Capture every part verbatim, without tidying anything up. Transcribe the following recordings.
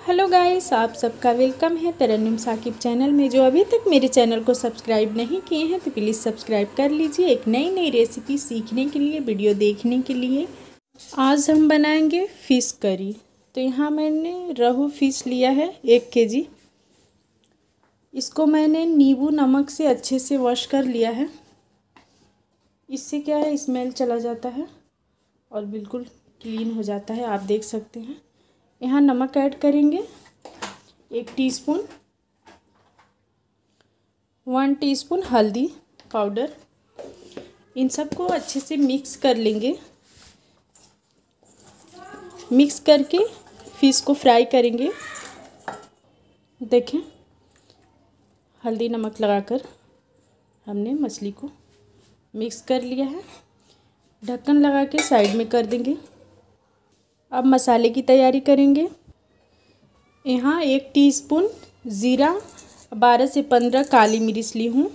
Hello guys, आप सबका welcome है तरन्नुम साकिब चैनल में। जो अभी तक मेरे चैनल को सब्सक्राइब नहीं किए हैं तो प्लीज़ सब्सक्राइब कर लीजिए एक नई नई रेसिपी सीखने के लिए, वीडियो देखने के लिए। आज हम बनाएंगे फ़िश करी। तो यहाँ मैंने रोहू फ़िश लिया है एक केजी। इसको मैंने नींबू नमक से अच्छे से वॉश कर लिया है। इससे क्या है, स्मेल चला जाता है और बिल्कुल क्लीन हो जाता है। आप देख सकते हैं। यहाँ नमक ऐड करेंगे एक टीस्पून, वन टीस्पून हल्दी पाउडर। इन सबको अच्छे से मिक्स कर लेंगे। मिक्स करके फिश को फ्राई करेंगे। देखें, हल्दी नमक लगाकर हमने मछली को मिक्स कर लिया है। ढक्कन लगा के साइड में कर देंगे। अब मसाले की तैयारी करेंगे। यहाँ एक टीस्पून ज़ीरा, बारह से पंद्रह काली मिर्च ली हूँ,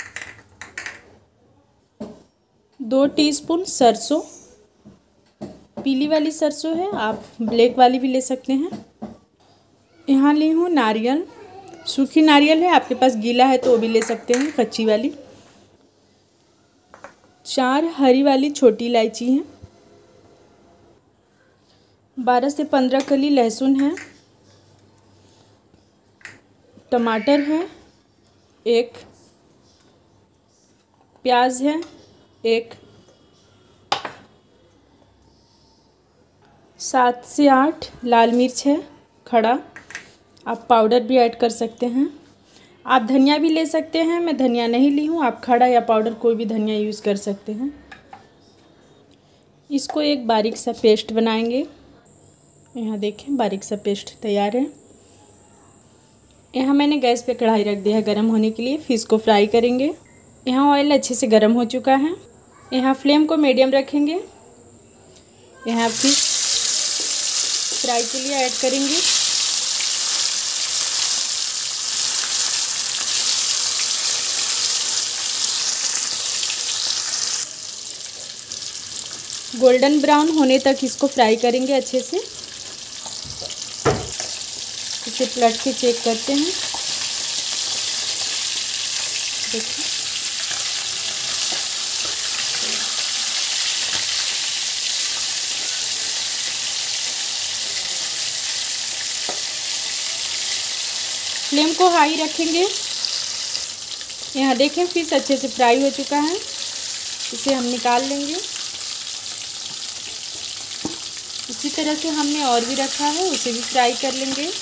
दो टीस्पून सरसों, पीली वाली सरसों है, आप ब्लैक वाली भी ले सकते हैं। यहाँ ली हूँ नारियल, सूखी नारियल है, आपके पास गीला है तो वो भी ले सकते हैं, कच्ची वाली। चार हरी वाली छोटी इलायची है, बारह से पंद्रह कली लहसुन है, टमाटर है एक, प्याज है एक, सात से आठ लाल मिर्च है खड़ा। आप पाउडर भी ऐड कर सकते हैं। आप धनिया भी ले सकते हैं, मैं धनिया नहीं ली हूँ। आप खड़ा या पाउडर कोई भी धनिया यूज़ कर सकते हैं। इसको एक बारीक सा पेस्ट बनाएंगे। यहाँ देखें, बारीक सा पेस्ट तैयार है। यहाँ मैंने गैस पे कढ़ाई रख दिया है गर्म होने के लिए। फिश को फ्राई करेंगे। यहाँ ऑयल अच्छे से गर्म हो चुका है। यहाँ फ्लेम को मीडियम रखेंगे। यहाँ फिश फ्राई के लिए ऐड करेंगे। गोल्डन ब्राउन होने तक इसको फ्राई करेंगे अच्छे से। इसे पलट के चेक करते हैं। देखिए, फ्लेम को हाई रखेंगे। यहाँ देखें, फिश अच्छे से फ्राई हो चुका है। इसे हम निकाल लेंगे। इसी तरह से हमने और भी रखा है, उसे भी फ्राई कर लेंगे।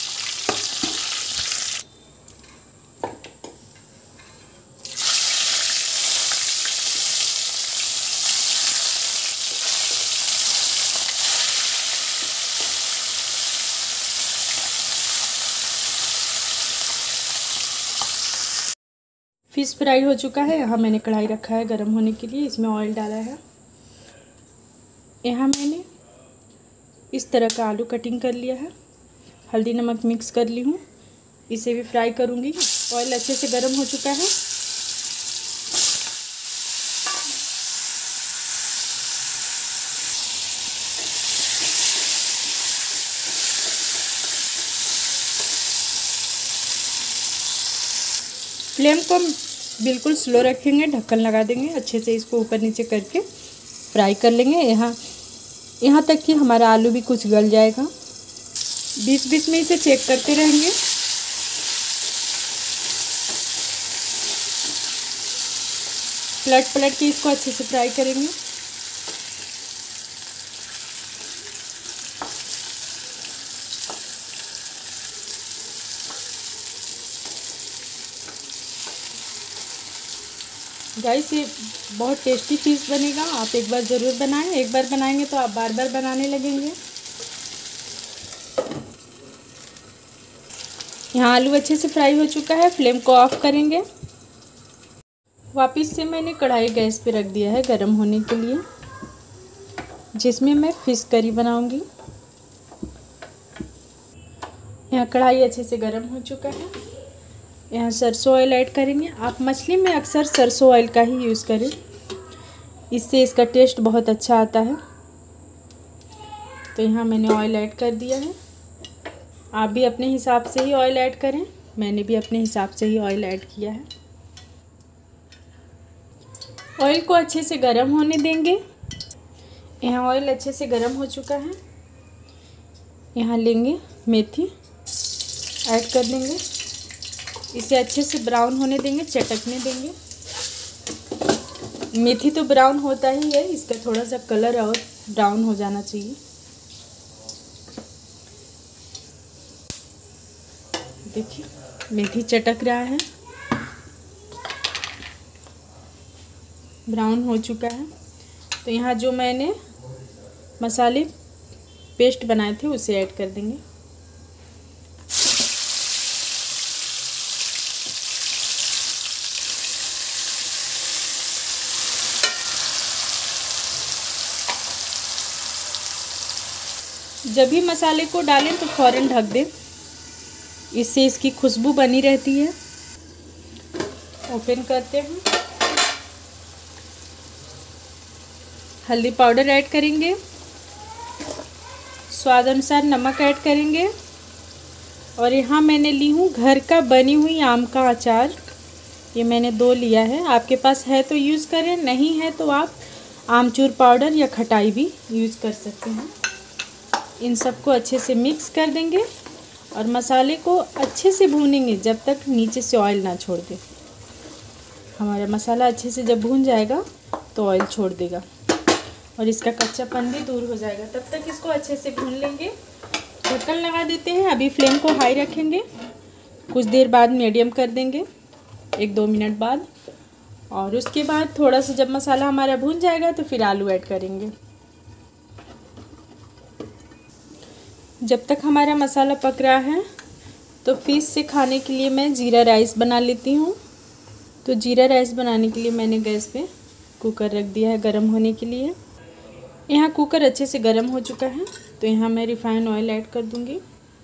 फिश फ्राई हो चुका है। यहाँ मैंने कढ़ाई रखा है गर्म होने के लिए, इसमें ऑयल डाला है। यहाँ मैंने इस तरह का आलू कटिंग कर लिया है, हल्दी नमक मिक्स कर ली हूँ। इसे भी फ्राई करूँगी। ऑयल अच्छे से गर्म हो चुका है। फ्लेम को बिल्कुल स्लो रखेंगे, ढक्कन लगा देंगे। अच्छे से इसको ऊपर नीचे करके फ्राई कर लेंगे। यहाँ यहाँ तक कि हमारा आलू भी कुछ गल जाएगा। बीच बीच में इसे चेक करते रहेंगे। पलट पलट के इसको अच्छे से फ्राई करेंगे। गाइस, ये बहुत टेस्टी फिश बनेगा। आप एक बार ज़रूर बनाएं। एक बार बनाएंगे तो आप बार बार बनाने लगेंगे। यहाँ आलू अच्छे से फ्राई हो चुका है। फ्लेम को ऑफ करेंगे। वापस से मैंने कढ़ाई गैस पे रख दिया है गर्म होने के लिए, जिसमें मैं फ़िश करी बनाऊंगी। यहाँ कढ़ाई अच्छे से गर्म हो चुका है। यहाँ सरसों ऑयल ऐड करेंगे। आप मछली में अक्सर सरसों ऑयल का ही यूज़ करें, इससे इसका टेस्ट बहुत अच्छा आता है। तो यहाँ मैंने ऑयल ऐड कर दिया है। आप भी अपने हिसाब से ही ऑयल ऐड करें। मैंने भी अपने हिसाब से ही ऑयल ऐड किया है। ऑयल को अच्छे से गर्म होने देंगे। यहाँ ऑयल अच्छे से गर्म हो चुका है। यहाँ लेंगे मेथी, ऐड कर देंगे। इसे अच्छे से ब्राउन होने देंगे, चटकने देंगे। मेथी तो ब्राउन होता ही है, इसका थोड़ा सा कलर और ब्राउन हो जाना चाहिए। देखिए मेथी चटक रहा है, ब्राउन हो चुका है। तो यहाँ जो मैंने मसाले पेस्ट बनाए थे उसे ऐड कर देंगे। जब भी मसाले को डालें तो फ़ौरन ढक दें, इससे इसकी खुशबू बनी रहती है। ओपन करते हैं। हल्दी पाउडर ऐड करेंगे, स्वाद अनुसार नमक ऐड करेंगे। और यहाँ मैंने ली हूँ घर का बनी हुई आम का अचार। ये मैंने दो लिया है, आपके पास है तो यूज़ करें, नहीं है तो आप आमचूर पाउडर या खटाई भी यूज़ कर सकते हैं। इन सबको अच्छे से मिक्स कर देंगे और मसाले को अच्छे से भूनेंगे जब तक नीचे से ऑयल ना छोड़ दे। हमारा मसाला अच्छे से जब भून जाएगा तो ऑयल छोड़ देगा और इसका कच्चापन भी दूर हो जाएगा। तब तक इसको अच्छे से भून लेंगे। ढक्कन लगा देते हैं। अभी फ्लेम को हाई रखेंगे, कुछ देर बाद मीडियम कर देंगे, एक दो मिनट बाद। और उसके बाद थोड़ा सा जब मसाला हमारा भून जाएगा तो फिर आलू ऐड करेंगे। जब तक हमारा मसाला पक रहा है तो फिश से खाने के लिए मैं जीरा राइस बना लेती हूँ। तो जीरा राइस बनाने के लिए मैंने गैस पे कुकर रख दिया है गरम होने के लिए। यहाँ कुकर अच्छे से गरम हो चुका है तो यहाँ मैं रिफाइंड ऑयल ऐड कर दूँगी।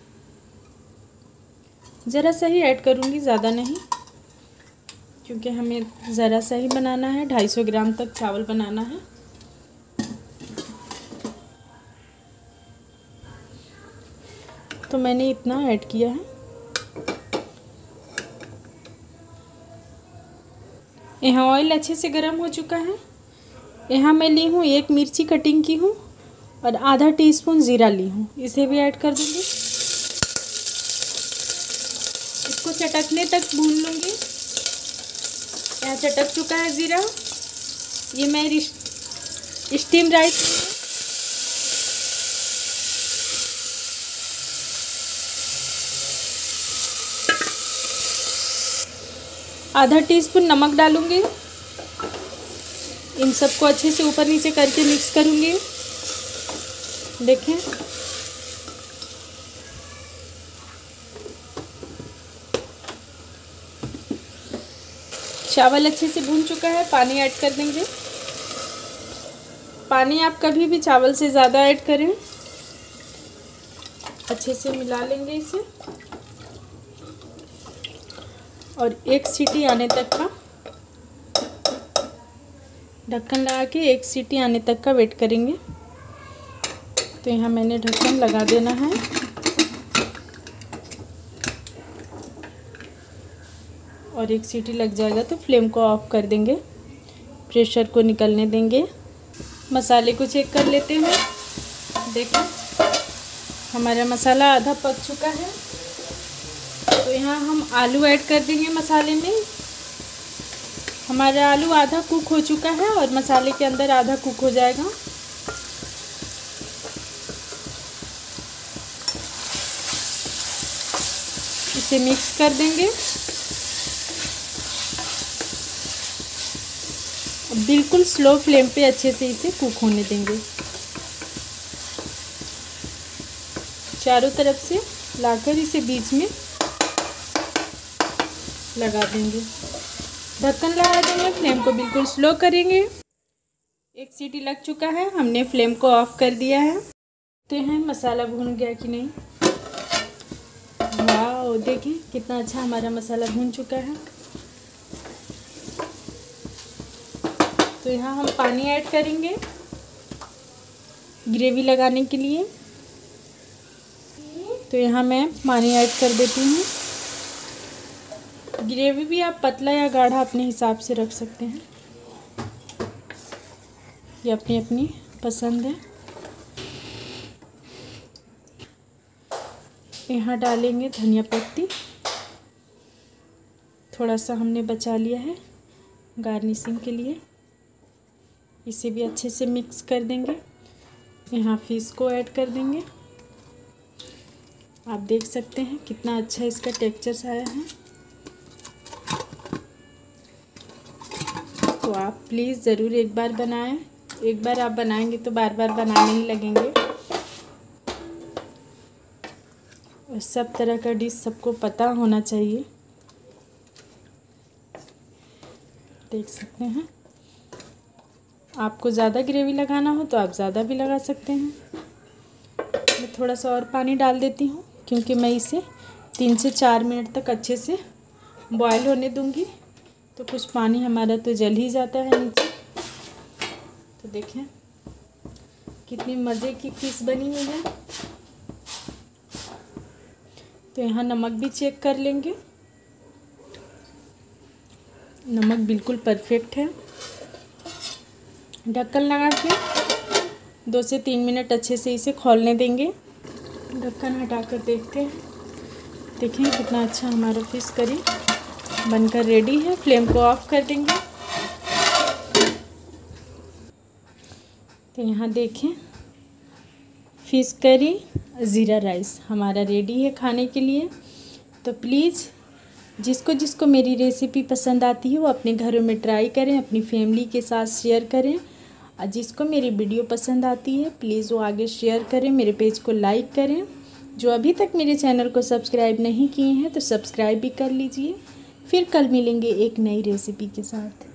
ज़रा सा ही ऐड करूँगी, ज़्यादा नहीं, क्योंकि हमें ज़रा सा ही बनाना है। ढाई सौ ग्राम तक चावल बनाना है। तो मैंने इतना ऐड किया है। यहाँ ऑयल अच्छे से गर्म हो चुका है। यहाँ मैं ली हूँ एक मिर्ची कटिंग की हूँ और आधा टीस्पून ज़ीरा ली हूँ, इसे भी ऐड कर दूँगी। इसको चटकने तक भून लूँगी। यहाँ चटक चुका है ज़ीरा। ये मैं स्टीम राइस आधा टीस्पून नमक डालूंगी। इन सबको अच्छे से ऊपर नीचे करके मिक्स करूंगी। देखें चावल अच्छे से भून चुका है। पानी ऐड कर देंगे। पानी आप कभी भी चावल से ज़्यादा ऐड करें। अच्छे से मिला लेंगे इसे और एक सीटी आने तक का ढक्कन लगा के एक सीटी आने तक का वेट करेंगे। तो यहाँ मैंने ढक्कन लगा देना है और एक सीटी लग जाएगा तो फ्लेम को ऑफ कर देंगे, प्रेशर को निकलने देंगे। मसाले को चेक कर लेते हैं। देखें हमारा मसाला आधा पक चुका है। तो यहाँ हम आलू ऐड कर देंगे मसाले में। हमारा आलू आधा कुक हो चुका है और मसाले के अंदर आधा कुक हो जाएगा। इसे मिक्स कर देंगे। बिल्कुल स्लो फ्लेम पे अच्छे से इसे कुक होने देंगे। चारों तरफ से लाकर इसे बीच में लगा देंगे। ढक्कन लगा देंगे। फ्लेम को बिल्कुल स्लो करेंगे। एक सीटी लग चुका है, हमने फ्लेम को ऑफ कर दिया है। तो हैं मसाला भून गया कि नहीं। वाह देखिए कितना अच्छा हमारा मसाला भून चुका है। तो यहाँ हम पानी ऐड करेंगे ग्रेवी लगाने के लिए। तो यहाँ मैं पानी ऐड कर देती हूँ। ग्रेवी भी आप पतला या गाढ़ा अपने हिसाब से रख सकते हैं, ये अपनी अपनी पसंद है। यहाँ डालेंगे धनिया पत्ती, थोड़ा सा हमने बचा लिया है गार्निशिंग के लिए। इसे भी अच्छे से मिक्स कर देंगे। यहाँ फिश को ऐड कर देंगे। आप देख सकते हैं कितना अच्छा इसका टेक्सचर आया है। तो आप प्लीज़ ज़रूर एक बार बनाएं। एक बार आप बनाएंगे तो बार बार बनाने ही लगेंगे। और सब तरह का डिश सबको पता होना चाहिए। देख सकते हैं, आपको ज़्यादा ग्रेवी लगाना हो तो आप ज़्यादा भी लगा सकते हैं। मैं थोड़ा सा और पानी डाल देती हूँ, क्योंकि मैं इसे तीन से चार मिनट तक अच्छे से बॉयल होने दूँगी। तो कुछ पानी हमारा तो जल ही जाता है नीचे। तो देखें कितनी मज़े की फिश बनी हुई है। तो यहाँ नमक भी चेक कर लेंगे। नमक बिल्कुल परफेक्ट है। ढक्कन लगा के दो से तीन मिनट अच्छे से इसे खौलने देंगे। ढक्कन हटाकर देखते हैं। देखें कितना अच्छा हमारा फिश करी बनकर रेडी है। फ्लेम को ऑफ कर देंगे। तो यहाँ देखें फिश करी ज़ीरा राइस हमारा रेडी है खाने के लिए। तो प्लीज़ जिसको जिसको मेरी रेसिपी पसंद आती है वो अपने घरों में ट्राई करें, अपनी फैमिली के साथ शेयर करें। और जिसको मेरी वीडियो पसंद आती है प्लीज़ वो आगे शेयर करें, मेरे पेज को लाइक करें। जो अभी तक मेरे चैनल को सब्सक्राइब नहीं किए हैं तो सब्सक्राइब भी कर लीजिए। फिर कल मिलेंगे एक नई रेसिपी के साथ।